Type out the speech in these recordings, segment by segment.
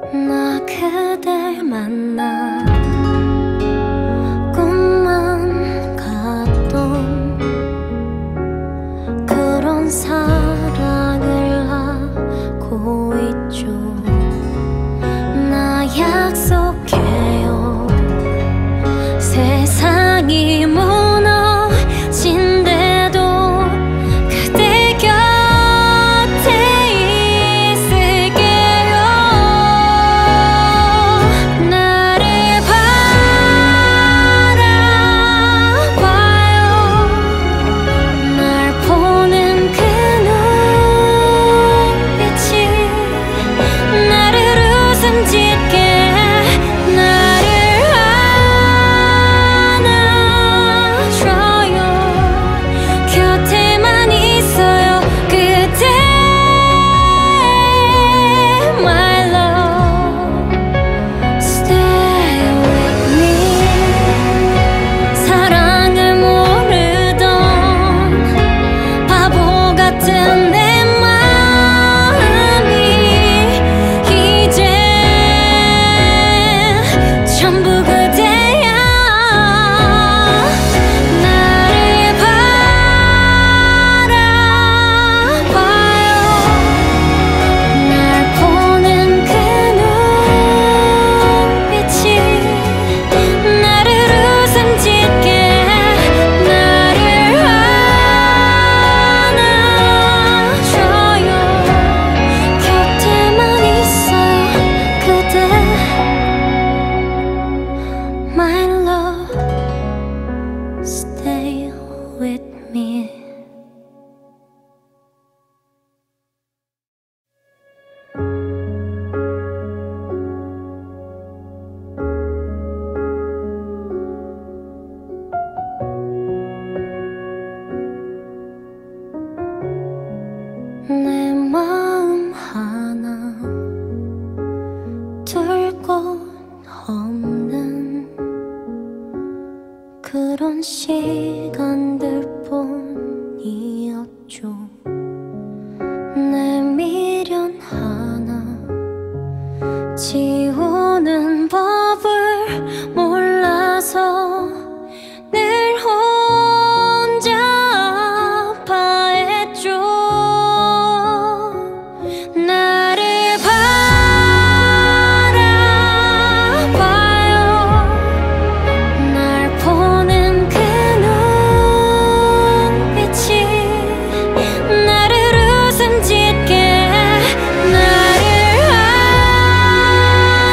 나 그댈 만나 꿈만 같던 그런 사랑을 하고 있죠. 나 약속해요. 세상이 무너진대도 그대 곁에 있을게요. 나를 바라봐요. 날 보는 그 눈빛이 나를 웃음 짓게 나를 안아줘요. 곁에만 있어요. 그대 My love Stay with me. 사랑을 모르던 바보 같은 내 마음이 이제 전부 그대야. 나를 바라봐요. 날 보는 그 눈빛이 나를 웃음 짓게 나를 안아줘요. 곁에만 있어요. 그대 My love Stay with me. 내 마음 하나 둘 곳 없는 그런 시간들 뿐이었죠. 내 미련 하나 지우는 법을 몰라서 늘 혼자 아파했죠. 나를 바라봐요. 날 보는 그 눈빛이 나를 웃음 짓게 나를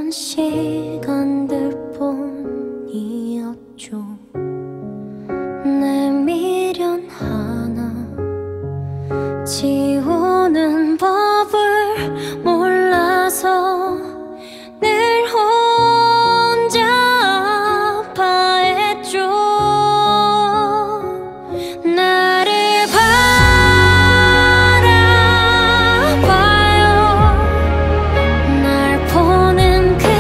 그런 시간들 뿐이었죠. 내 미련 하나 지우는 법을 몰라서 늘 혼자 아파했죠. 나를 바라봐요. 날 보는 그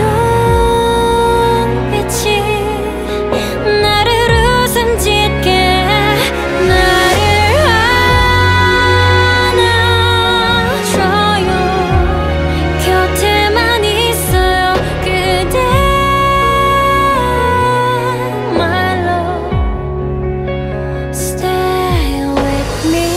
눈빛이 나를 웃음 짓게 나를 안아줘요. 곁에만 있어요 그대. My love, stay with me.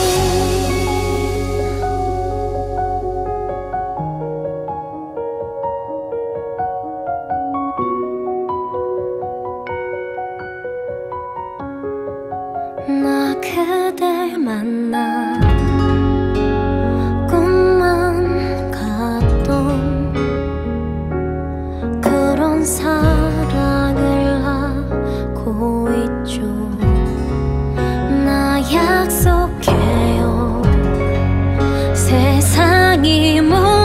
나 그댈 만나 꿈만 같던 그런 사랑을 하고 있죠. 나 약속해요. 세상이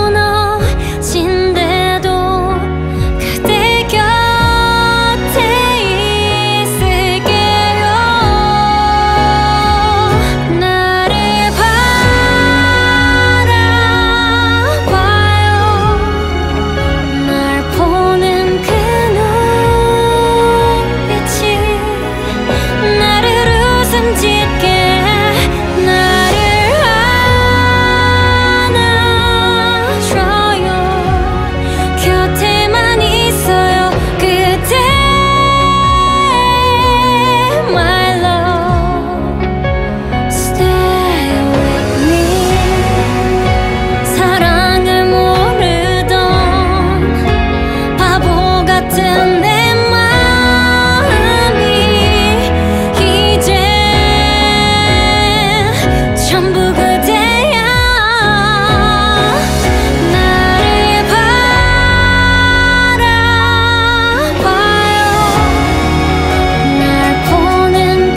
무너진대도 그대 곁에 있을게요. 나를 바라봐요. 날 보는 그 눈빛이 나를 웃음 짓게 나를 안아줘요. 곁에만 있어요 그대. My love, stay with me. 사랑을 모르던 바보 같은 내 마음이 이제 전부 그대야. 나를 바라봐요. 날 보는 그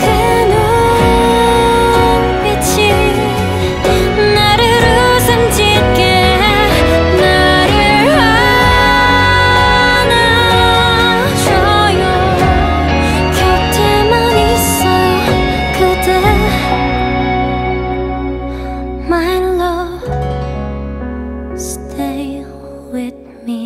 눈빛이 나를 웃음 짓게 나를 안아줘요. 곁에만 있어요 그대. My love, stay with me.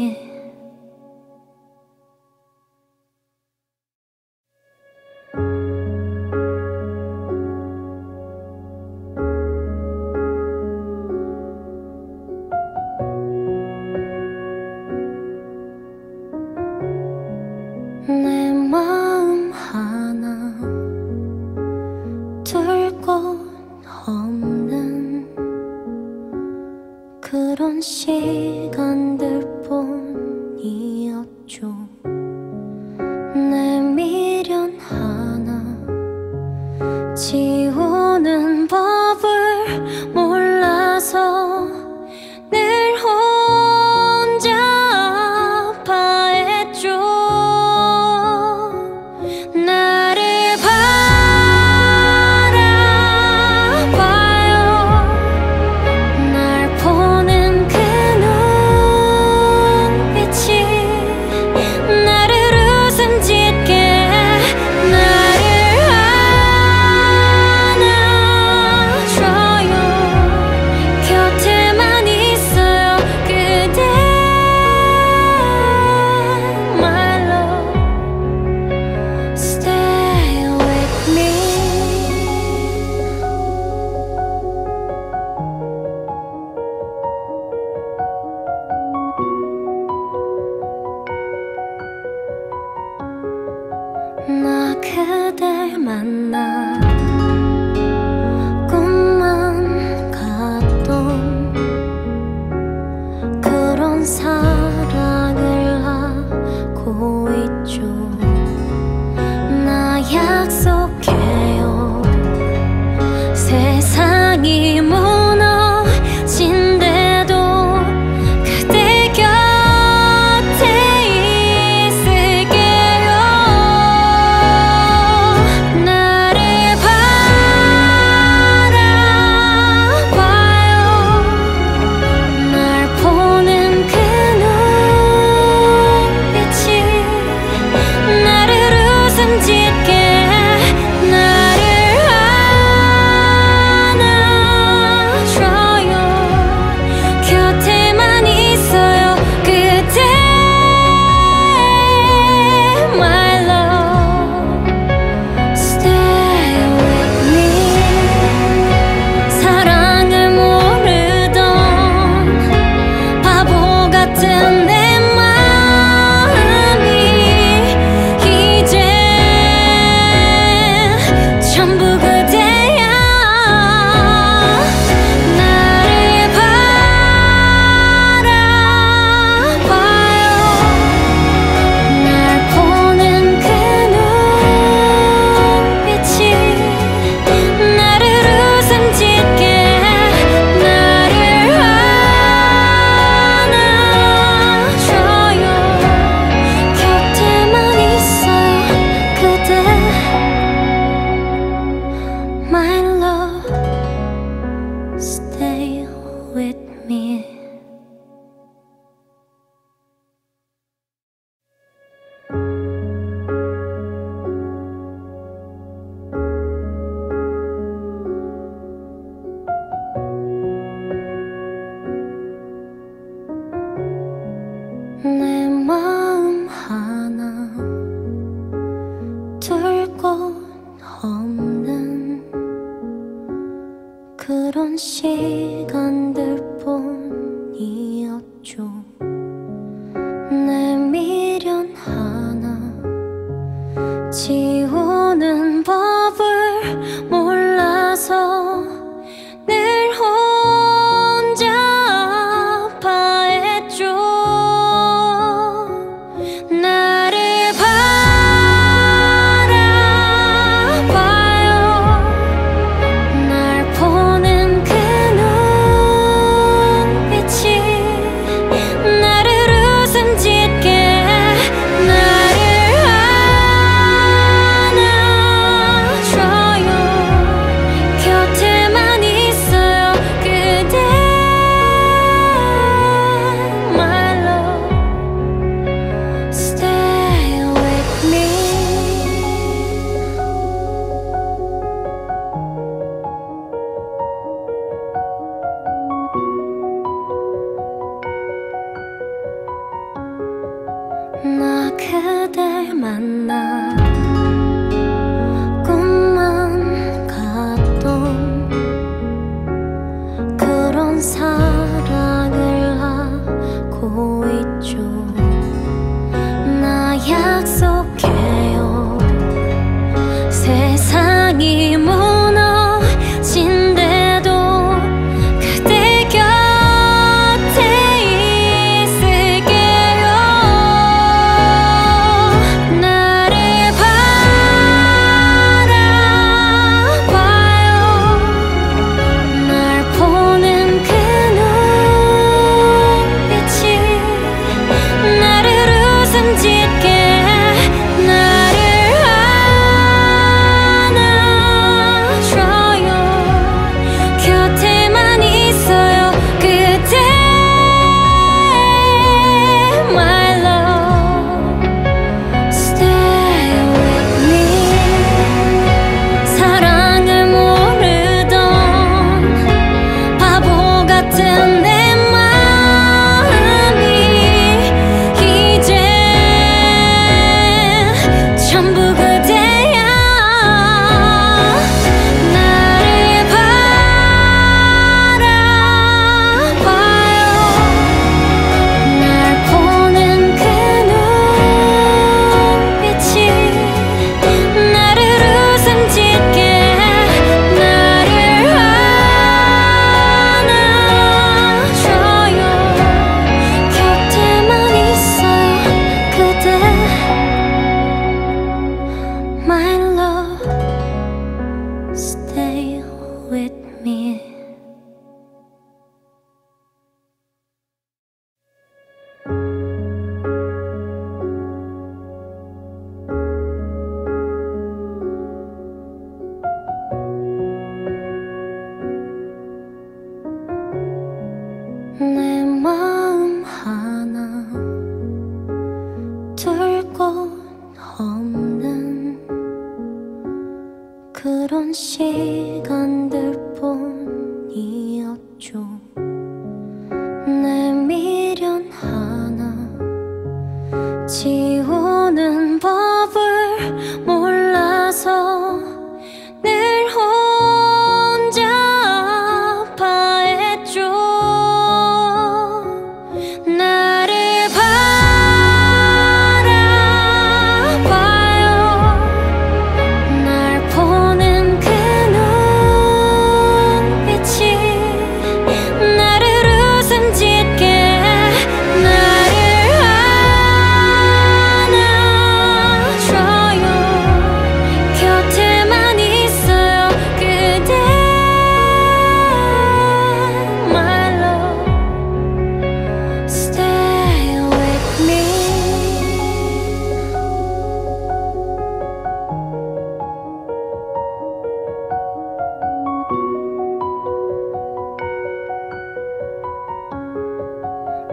내 마음 하나 둘 곳 없는 그런 시간들 뿐이었죠. 내 미련 하나 지우는 법을 몰라서 늘 혼자 아파했죠. 나를 바라봐요. 날 보는 그 눈빛이 나를 웃음 짓게 나를 안아줘요. 곁에만 있어요 그대. My love, stay with me. 나 그댈 만나 꿈만 같던 그런 사랑을 하고 있죠. 나 약속해요. 세상이 무너진대도 그대 곁에 같은 내 마음이 이제 전부 그대야. 나를 바라봐요. 날 보는 그 눈빛이 나를 웃음 짓게, 나를 안아줘요. 곁에만 있어요 그대. My love, stay with me. 내 마음 하나 둘 곳 없는 그런 시간들 뿐이었죠. 내 미련 하나 지우는 법을 몰라서 늘 혼자 아파했죠. 나를 바라봐요. 날 보는 그 눈빛이 나를 웃음 짓게, 나를 안아줘요. 곁에만 있어요 그대. My love, stay with me. 나 그댈 만나 꿈만 같던 그런 사랑을 하고 있죠. 나 약속해요. 세상이 무너진대도 그대 곁에 있을게요. 나를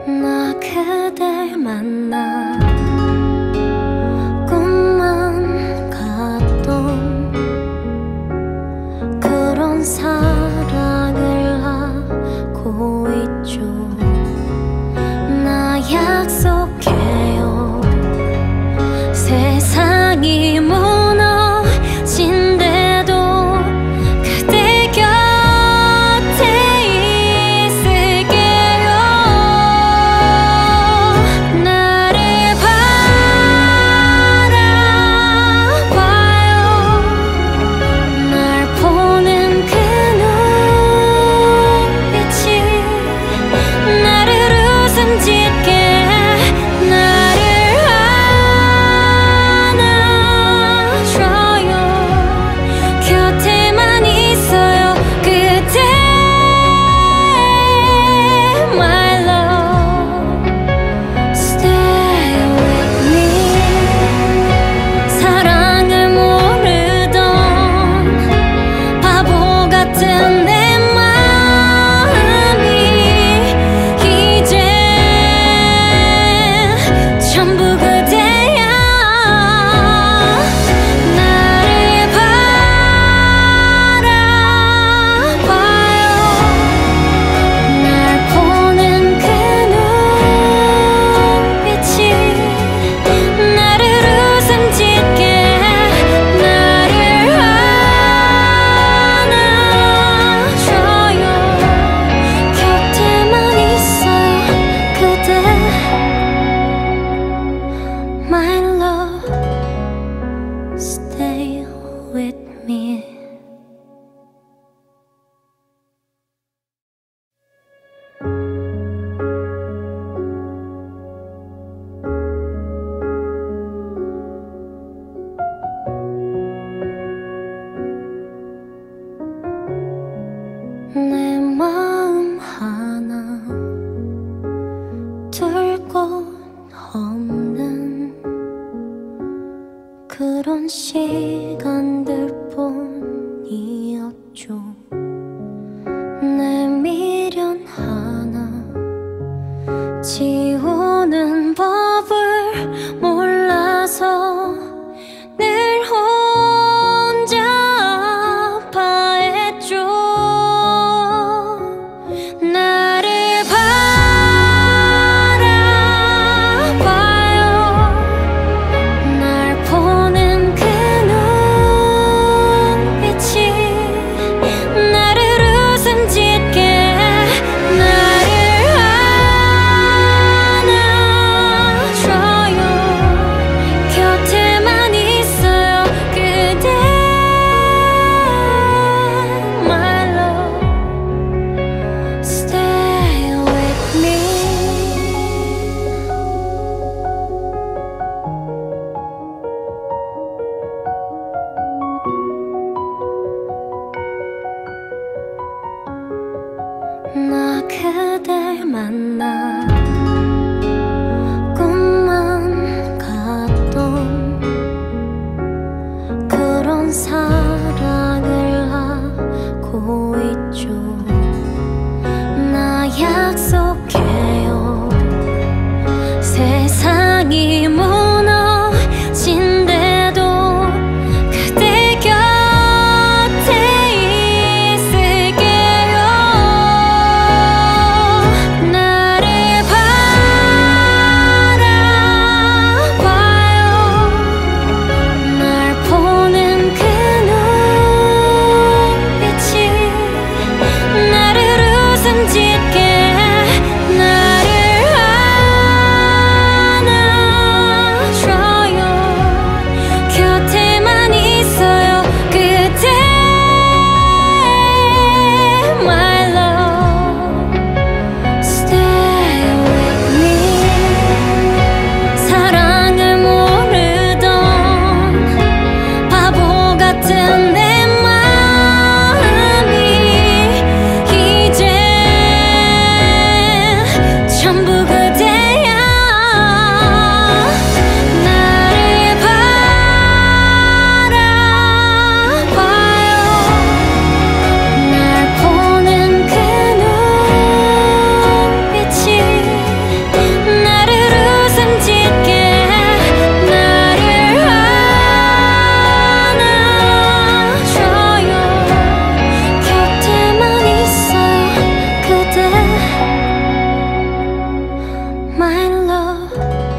나 그댈 만나 꿈만 같던 그런 사랑을 하고 있죠. 나 약속해요. 세상이 무너진대도 그대 곁에 있을게요. 나를 바라봐요. 날 보는 그 눈빛이 나를 웃음 짓게 나를 안아줘요. 곁에만 있어요. 그대 My love Stay with me. 사랑을 모르던 바보 같은 내 마음이 이젠 전부 그대야. 나를 바라봐요. 날 보는 그 눈빛이 나를 웃음 짓게 나를 안아줘요. 곁에만 있어요. 그대 My love Stay with me. 내 마음 하나 둘 곳 없는 그런 시간들 뿐이었죠. 내 미련 하나 지우는 법을 몰라서 늘 혼자 아파했죠. 나를 바라봐요. 날 보는 그 눈빛이 나를 웃음 짓게 나를 My love,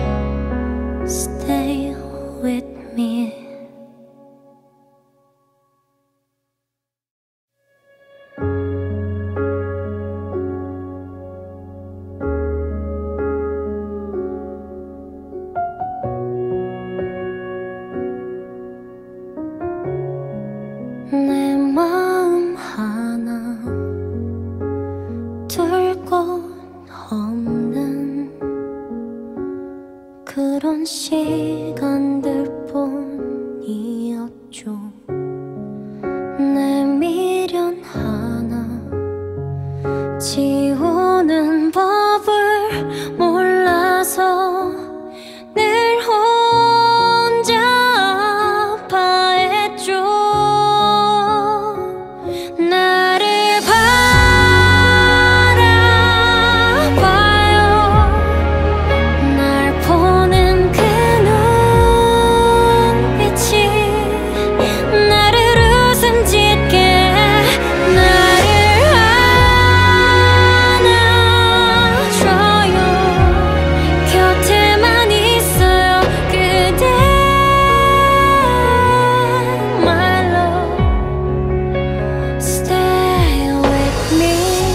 stay with me. 내 마음 하나 둘 곳 없는 그런 시간들 뿐이었죠. 내 미련 하나 지우는 법을 몰라서 늘 혼자 아파했죠. 나를 바라봐요. 날 보는 그 눈빛이 나를 웃음 짓게 나를 안아줘요. 곁에만 있어요 그대. My love, stay with me.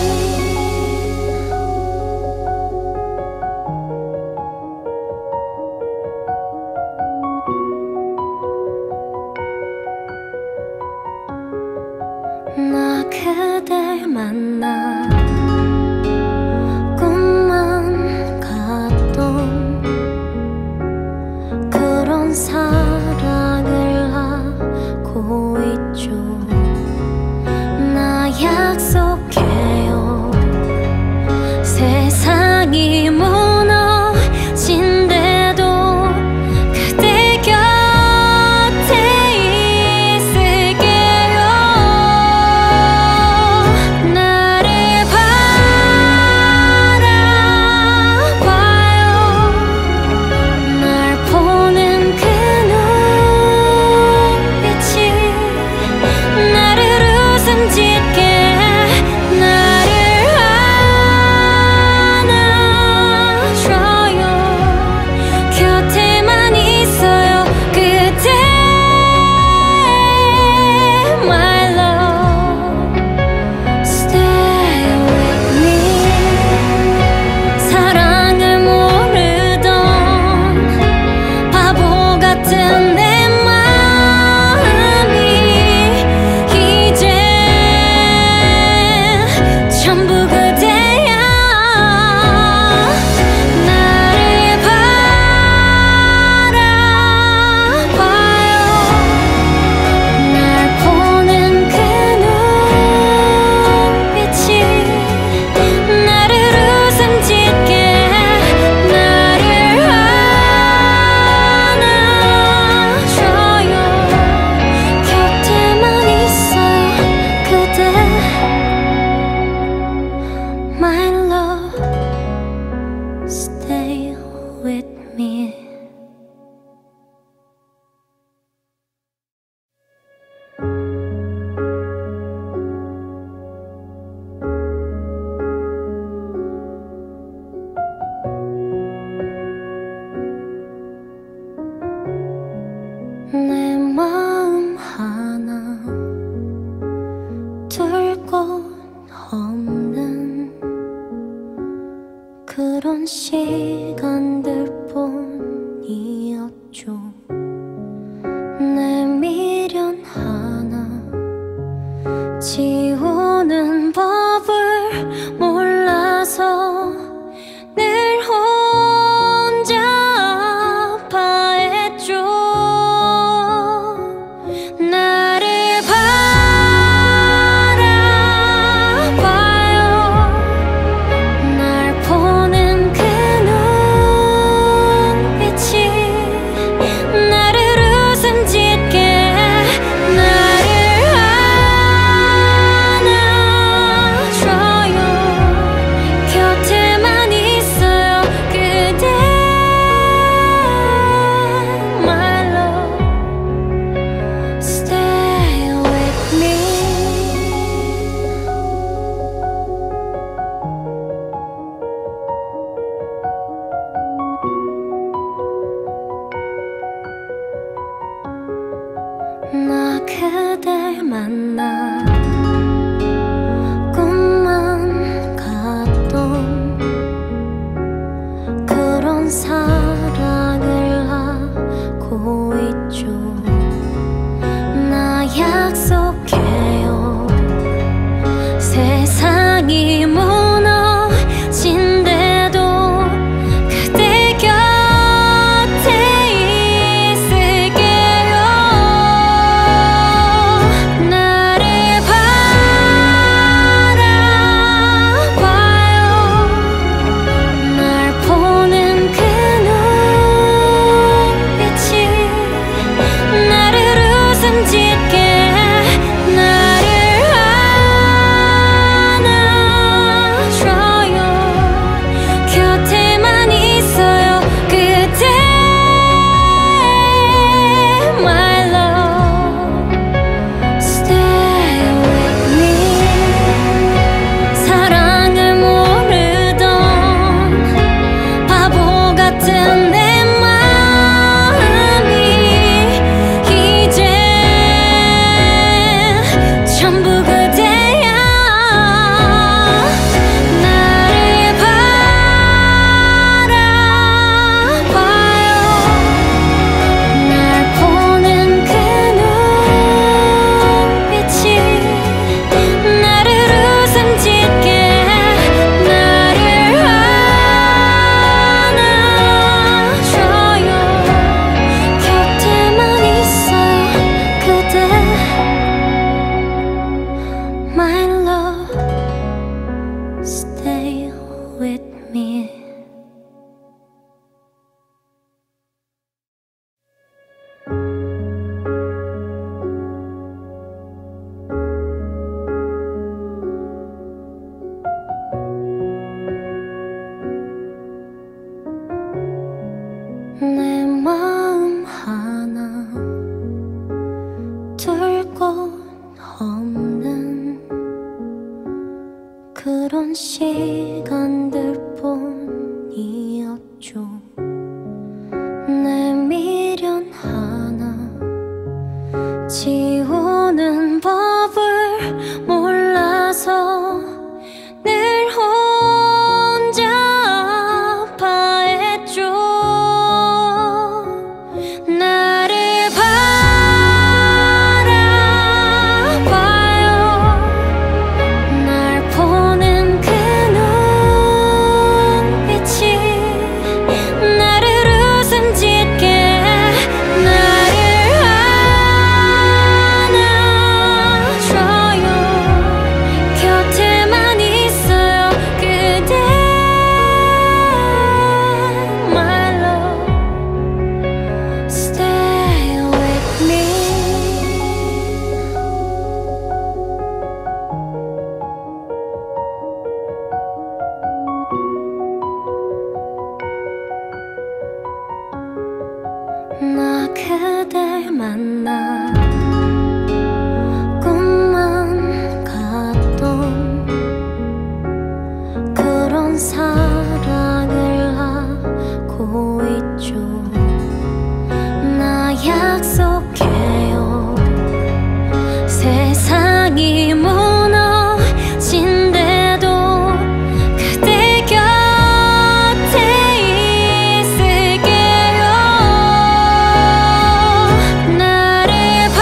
나 그댈 만나 꿈만 같던 그런 사랑을 하고 있죠. 나 약속해요. 세상이 무너진대도 그대 곁에 있을게요. 나를 바라봐요. 날 보는 그 눈빛이 나를 웃음 짓게 나를 안아줘요. 곁에만 있어요 그대. My love, stay with me. 사랑을 모르던 바보 같은 내 마음이 이제 전부 그대야. 나를 바라봐요. 날 보는 그 눈빛이 나를 웃음 짓게 나를 안아줘요. 곁에만 있어요 그대. My love, stay with me. 내 마음 하나 둘 곳 없는 그런 시간들 뿐이었죠. 내 미련 하나 지우는 법을 몰라서 늘 혼자 아파했죠. 나를 바라봐요. 날 보는 그 만나 꿈만 같던 그런 사랑을 하고 있죠. 나 약속해요. 세상이 무너진대도 그대 곁에 있을게요. 나를 바라봐요. 날 보는 그 눈빛이 나를 웃음 짓게 나를 안아줘요. 곁에만 있어요. 그대 My love Stay with me. 사랑을 모르던 바보 같은 내 마음이 이젠 전부 그대야. 나를 바라봐요. 날 보는 그 눈빛이 나를 웃음 짓게 나를 안아줘요. 곁에만 있어요. 그대 My love Stay with me. 내 마음 하나 둘 곳 없는 그런 시간들 뿐이었죠. 내 미련 하나 지우는 법을 몰라서 늘 혼자 아파했죠. 나를 바라봐요. 날 보는 그 눈빛이 나를 웃음 짓게 나를 안아줘요. 곁에만 있어요. 그대 My love Stay with me. 나 그댈 만나 꿈만 같던 그런 사랑을 하고 있죠. 나 약속해요. 세상이 무너진대도 그대 곁에 있을게요. 나를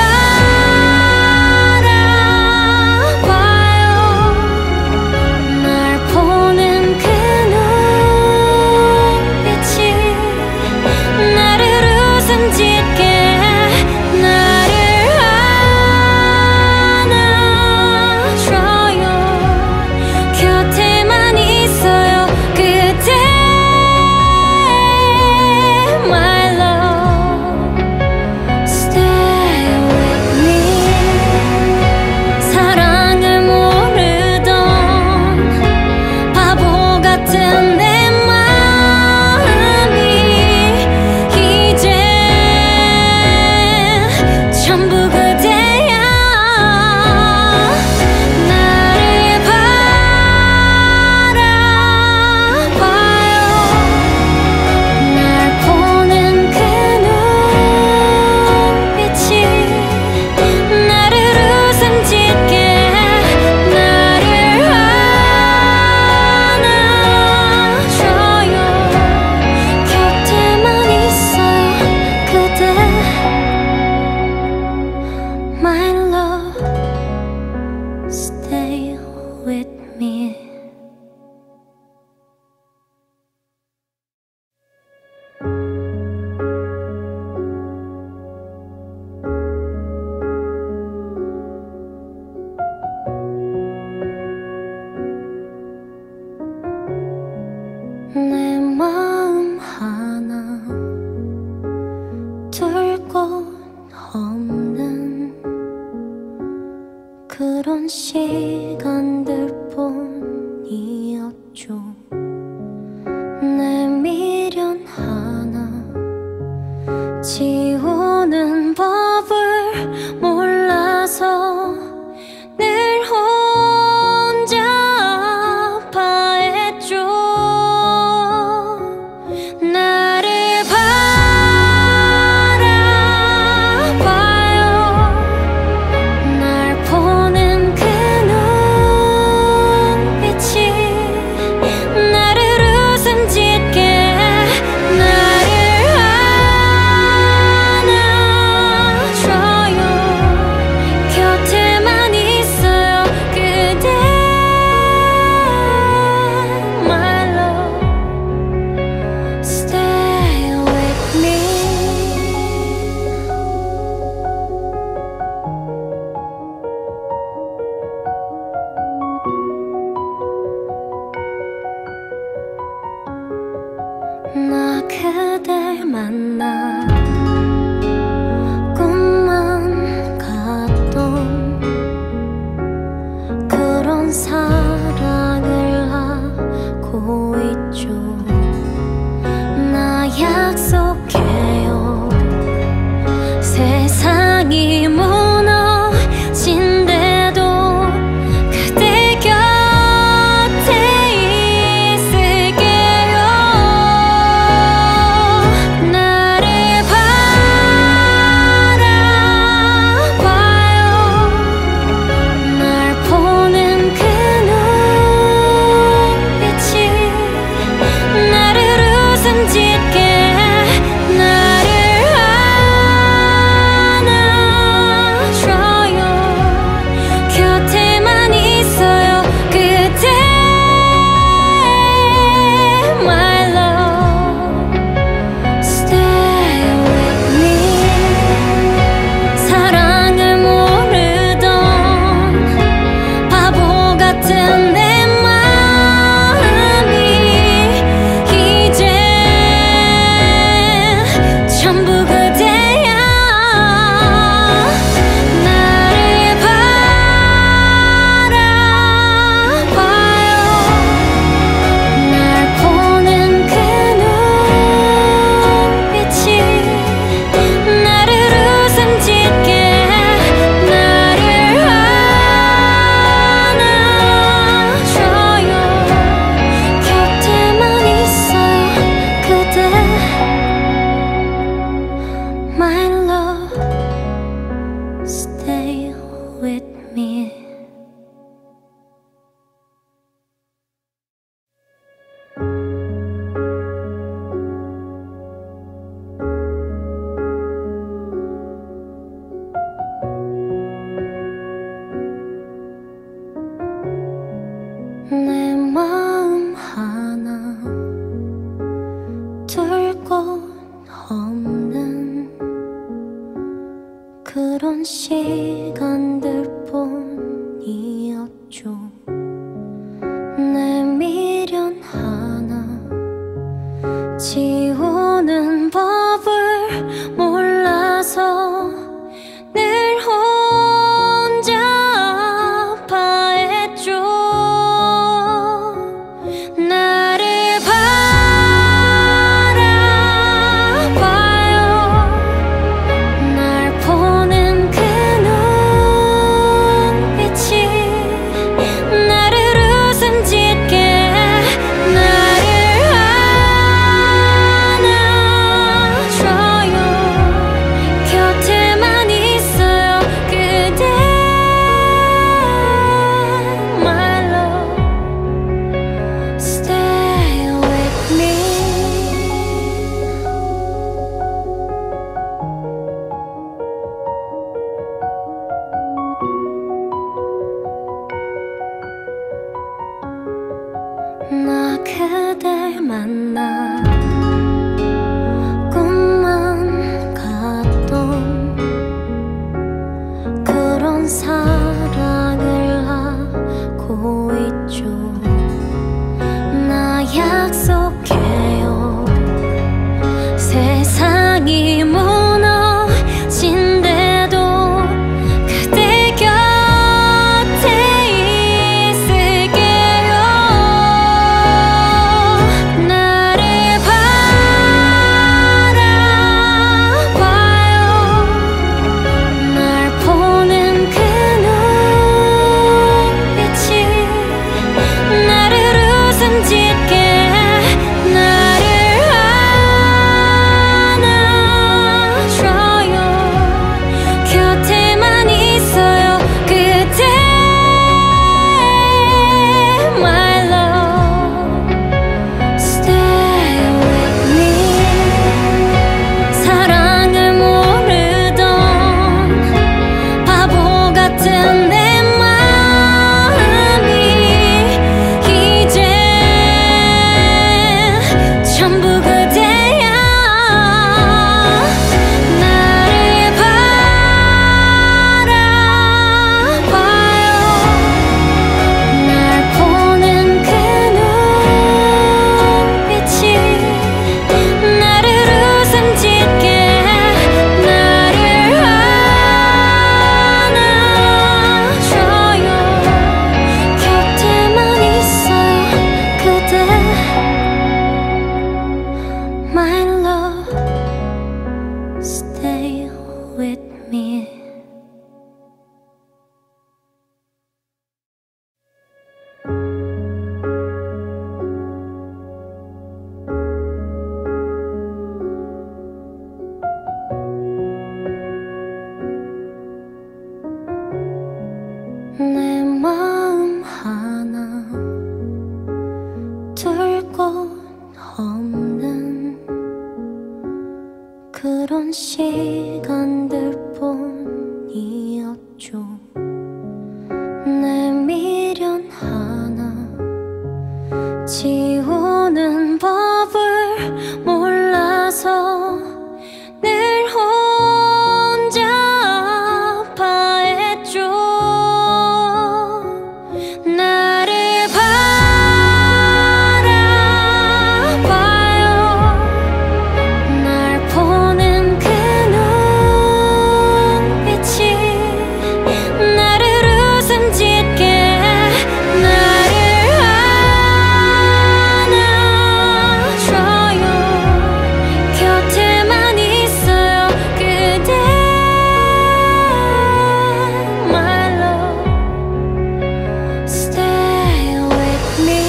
나 그댈 만나 꿈만 같던 그런 사랑을 하고 있죠. 나 약속해요. 세상이 무너진대도 그대 곁에 있을게요. 나를 바라봐요. 날 보는 그 눈빛이 나를 웃음 짓게 나를 안아줘요. 곁에만 있어요. 그대 My love Stay with me. 사랑을 모르던 바보 같은 내 마음이 이제 전부 그대야. 나를 바라봐요. 날 보는 그 눈빛이 나를 웃음 짓게 나를 안아줘요. 곁에만 있어요. 그대 My love Stay with me. 내 마음 하나 둘 곳 없는 그런 시간들 뿐이었죠. 내 미련 하나 지우는 법을 몰라서 늘 혼자 아파했죠. 나를 바라봐요. 날 보는 그 눈빛이 나를 웃음 짓게 나를 안아줘요. 그런 시간들 뿐이었죠. 내 미련 하나 지우는 법을 몰라서 늘 혼자 아파했죠. 나를 바라봐요. 날 보는 그 눈빛이 나를 웃음 짓게 나를 안아줘요. 곁에만 있어요 그대 My love Stay with me.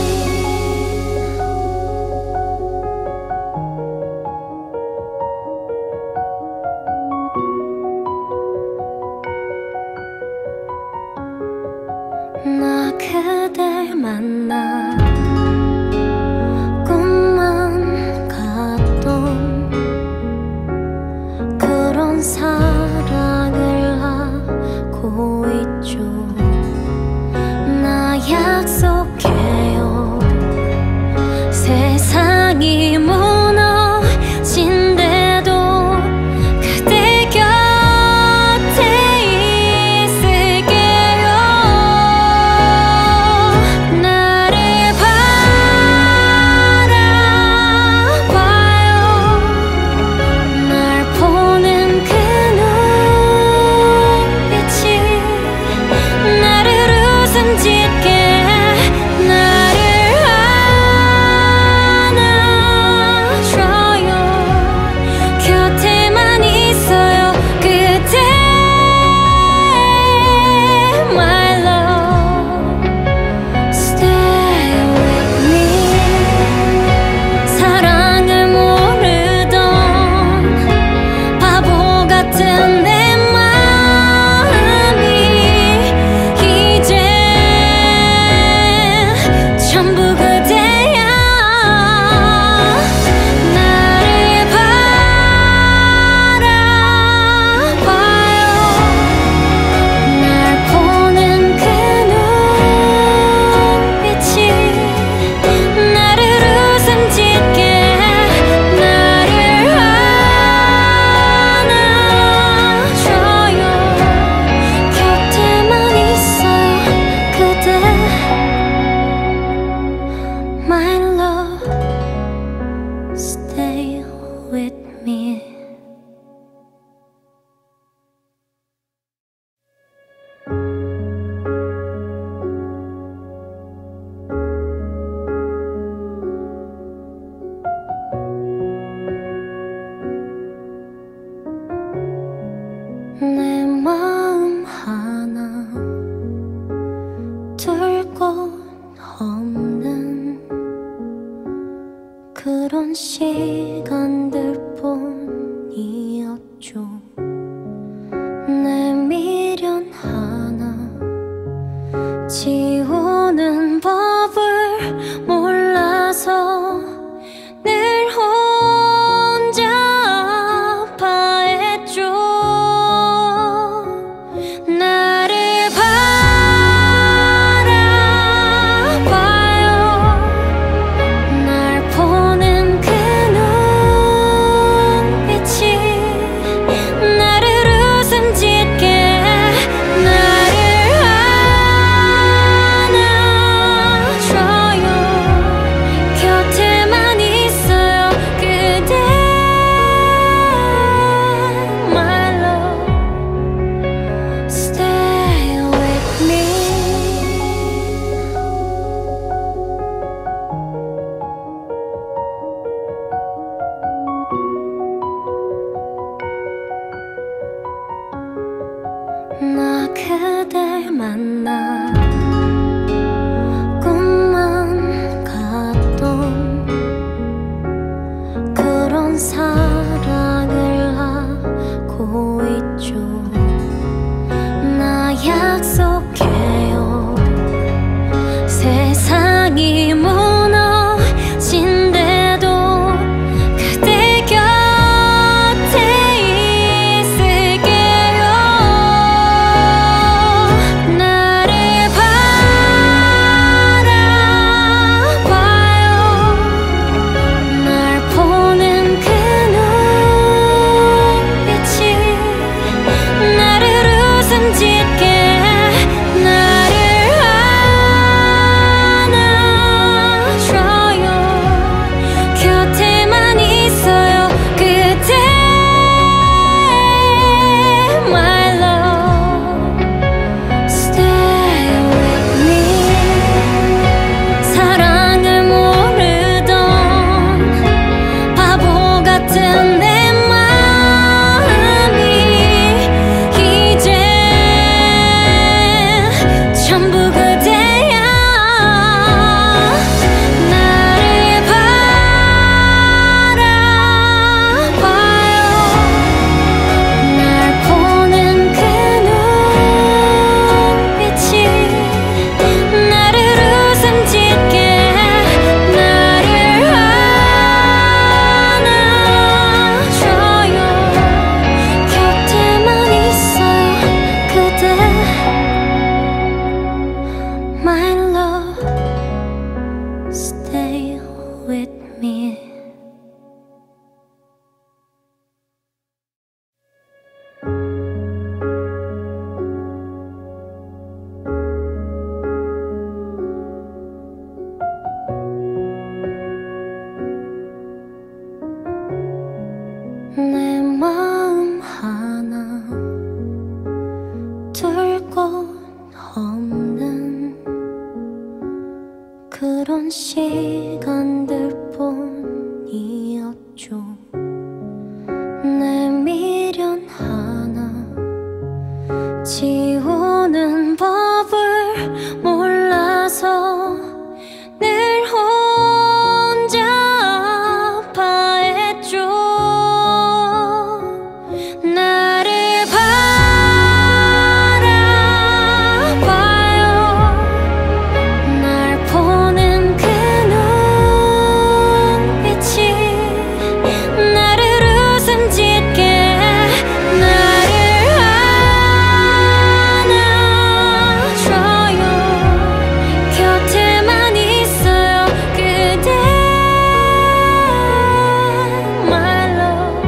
나 그댈 만나 꿈만 같던 그런 사랑을 하고 있죠. 나 약속해요. 세상이 무너진대도 그대 곁에 있을게요. 나를 바라봐요. 날 보는 그 눈빛이 나를 웃음 짓게 나를 안아줘요. 곁에만 있어요 그대 My love Stay with me. 사랑을 모르던 바보 같은 내 마음이 이제 전부 그대야. 나를 바라봐요. 날 보는 그 눈빛이 나를 웃음 짓게 나를 안아줘요. 곁에만 있어요 그대 My love Stay with me. 내 마음 하나 둘 곳 없는 그런 시간들 뿐이었죠. 내 미련 하나 지우는 법을 몰라서 늘 혼자 아파했죠. 나를 바라봐요. 날 보는 그 눈빛이 나를 웃음 짓게 나를 안아줘요. 곁에만 있어요 그대 My love Stay with me. 나 그댈 만나 꿈만 같던 그런 사랑을 하고 있죠. 나 약속해요. 세상이 무너진대도 그대 곁에 있죠. 내 미련 하나 지우는 법을 몰라서 늘 혼자 아파했죠. 나를 바라봐요. 날 보는 그 눈빛이 나를 웃음 짓게 나를 안아줘요. 곁에만 있어요 그대. My love,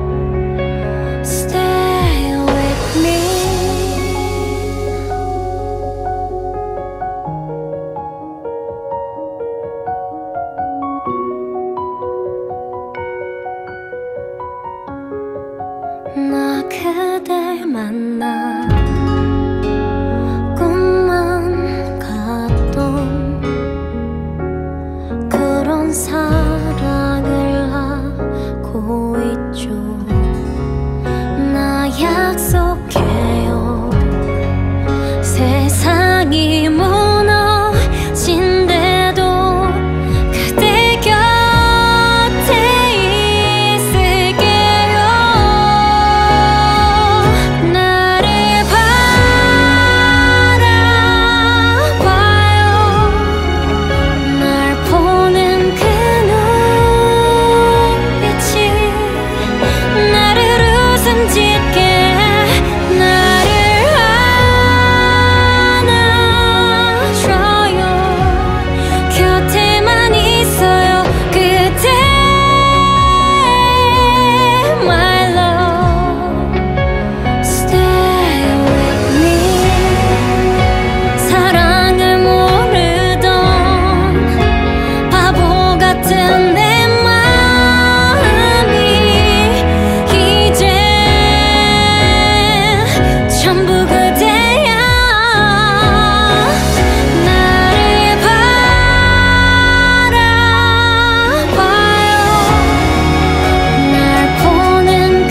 stay with me. 나 그댈 만나 꿈만 같던 그런 사랑을 하고 있죠. 나 약속해요. 세상이 무너진대도 그대 곁에 있을게요. 나를 바라봐요. 날 보는 그 눈빛이 나를 웃음 짓게 나를 안아줘요. 곁에만 있어요 그대. My love, stay with me. 사랑을 모르던 바보 같은 내 마음이 이제 전부 그대야. 나를 바라봐요. 날 보는 그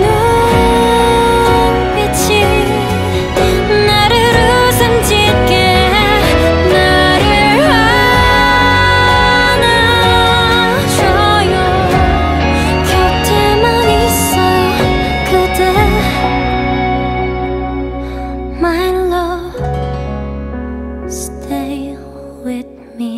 눈빛이 나를 웃음 짓게 나를 안아줘요. 곁에만 있어요 그대. My love, stay with me.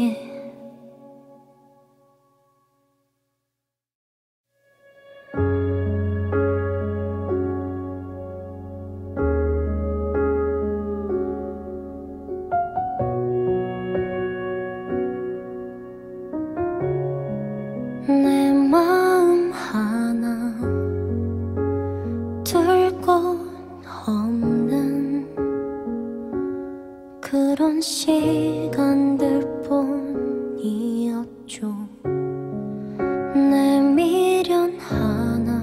내 마음 하나 둘 곳 없는 그런 시간들 뿐이었죠. 내 미련 하나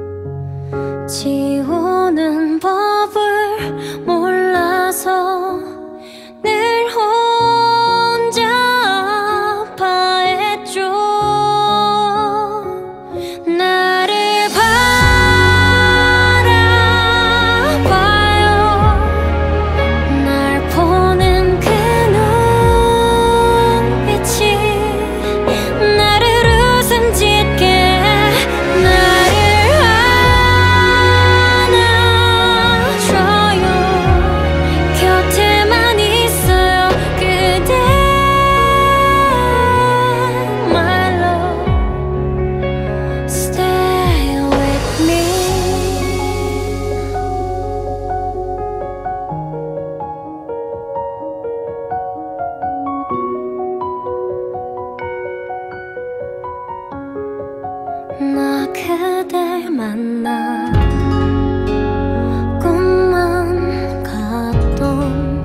지우는 법을 몰라서 늘 혼자 아파했죠. 나를 바라봐요. 날 보는 그 눈빛이 나를 웃음 짓게 나를 안아줘요. 곁에만 있어요 그대. My love, stay with me. 나 그댈 만나 꿈만 같던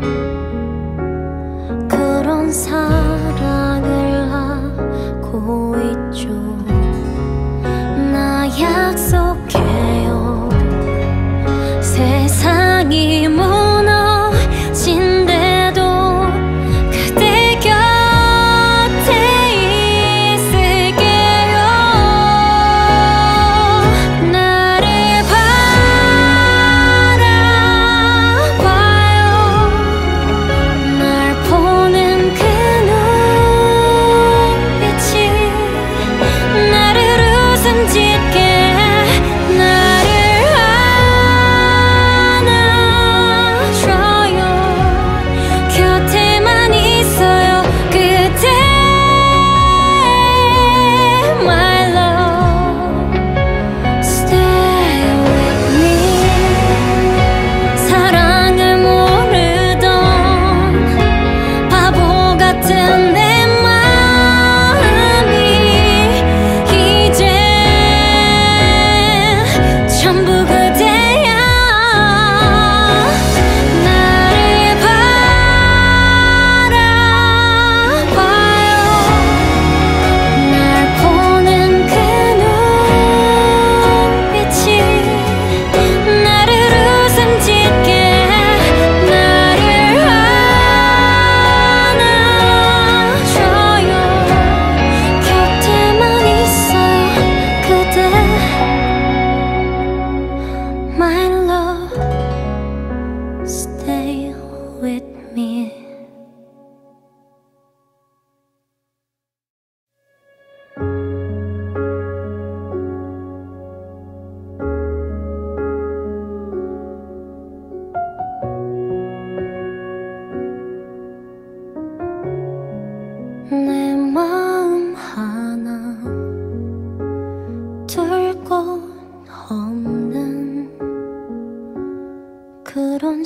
그런 사랑을 하고 있죠. 나 약속해요. 세상이 무너진대도 그대 곁에 있을게요.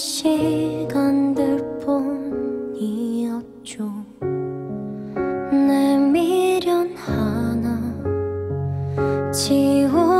시간들 뿐이었죠. 내 미련 하나 지워